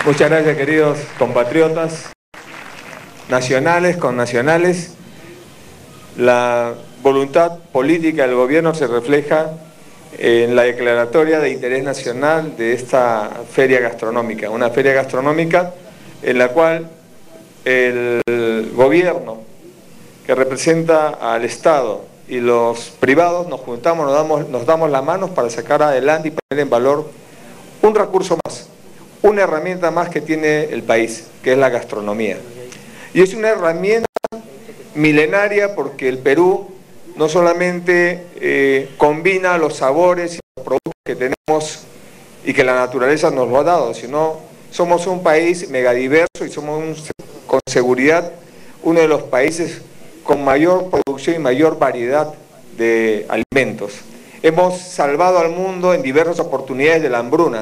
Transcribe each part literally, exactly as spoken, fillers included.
Muchas gracias, queridos compatriotas, nacionales, connacionales. La voluntad política del gobierno se refleja en la declaratoria de interés nacional de esta feria gastronómica, una feria gastronómica en la cual el gobierno, que representa al Estado, y los privados nos juntamos, nos damos, nos damos las manos para sacar adelante y poner en valor un recurso más, una herramienta más que tiene el país, que es la gastronomía. Y es una herramienta milenaria porque el Perú no solamente eh, combina los sabores y los productos que tenemos y que la naturaleza nos lo ha dado, sino somos un país megadiverso y somos un, con seguridad uno de los países con mayor producción y mayor variedad de alimentos. Hemos salvado al mundo en diversas oportunidades de la hambruna,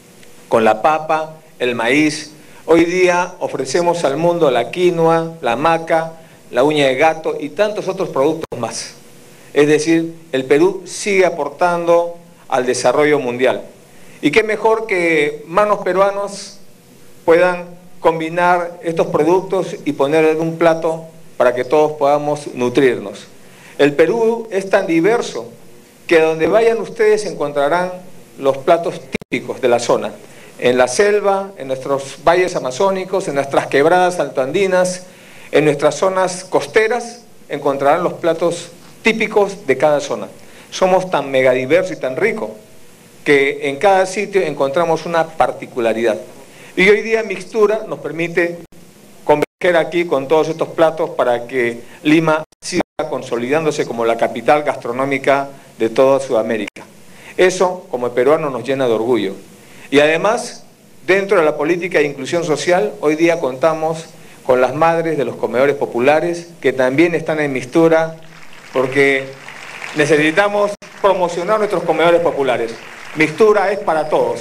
con la papa, el maíz. Hoy día ofrecemos al mundo la quinoa, la maca, la uña de gato y tantos otros productos más. Es decir, el Perú sigue aportando al desarrollo mundial. Y qué mejor que manos peruanos puedan combinar estos productos y poner en un plato para que todos podamos nutrirnos. El Perú es tan diverso que donde vayan ustedes encontrarán los platos típicos de la zona. En la selva, en nuestros valles amazónicos, en nuestras quebradas altoandinas, en nuestras zonas costeras, encontrarán los platos típicos de cada zona. Somos tan megadiverso y tan rico que en cada sitio encontramos una particularidad. Y hoy día Mixtura nos permite converger aquí con todos estos platos para que Lima siga consolidándose como la capital gastronómica de toda Sudamérica. Eso, como peruano, nos llena de orgullo. Y además, dentro de la política de inclusión social, hoy día contamos con las madres de los comedores populares, que también están en Mixtura, porque necesitamos promocionar nuestros comedores populares. Mixtura es para todos.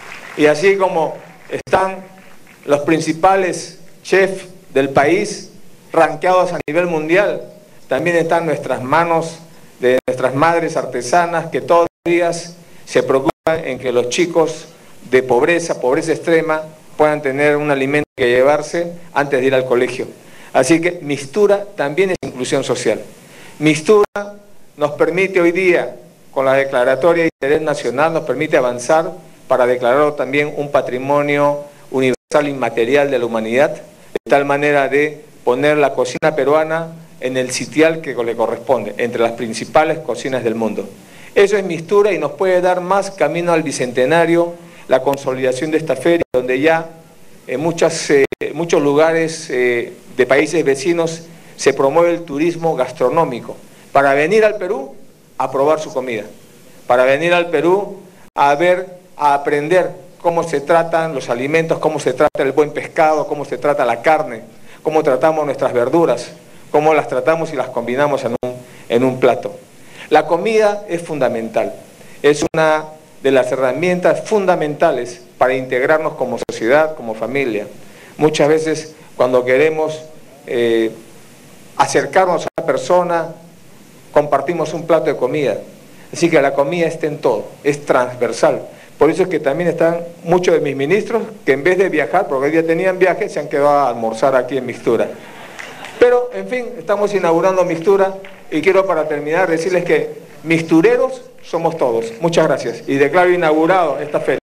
Y así como están los principales chefs del país, rankeados a nivel mundial, también están nuestras manos de nuestras madres artesanas, que todos los días se preocupan en que los chicos de pobreza, pobreza extrema, puedan tener un alimento que llevarse antes de ir al colegio. Así que Mixtura también es inclusión social. Mixtura nos permite hoy día, con la declaratoria de interés nacional, nos permite avanzar para declararlo también un patrimonio universal inmaterial de la humanidad, de tal manera de poner la cocina peruana en el sitial que le corresponde, entre las principales cocinas del mundo. Eso es Mixtura y nos puede dar más camino al bicentenario, la consolidación de esta feria, donde ya en muchas, eh, muchos lugares eh, de países vecinos se promueve el turismo gastronómico, para venir al Perú a probar su comida, para venir al Perú a ver, a aprender cómo se tratan los alimentos, cómo se trata el buen pescado, cómo se trata la carne, cómo tratamos nuestras verduras, cómo las tratamos y las combinamos en un, en un plato. La comida es fundamental, es una de las herramientas fundamentales para integrarnos como sociedad, como familia. Muchas veces cuando queremos eh, acercarnos a una persona, compartimos un plato de comida. Así que la comida está en todo, es transversal. Por eso es que también están muchos de mis ministros que en vez de viajar, porque hoy día tenían viaje, se han quedado a almorzar aquí en Mixtura. Pero, en fin, estamos inaugurando Mixtura y quiero para terminar decirles que mixtureros somos todos. Muchas gracias. Y declaro inaugurado esta feria.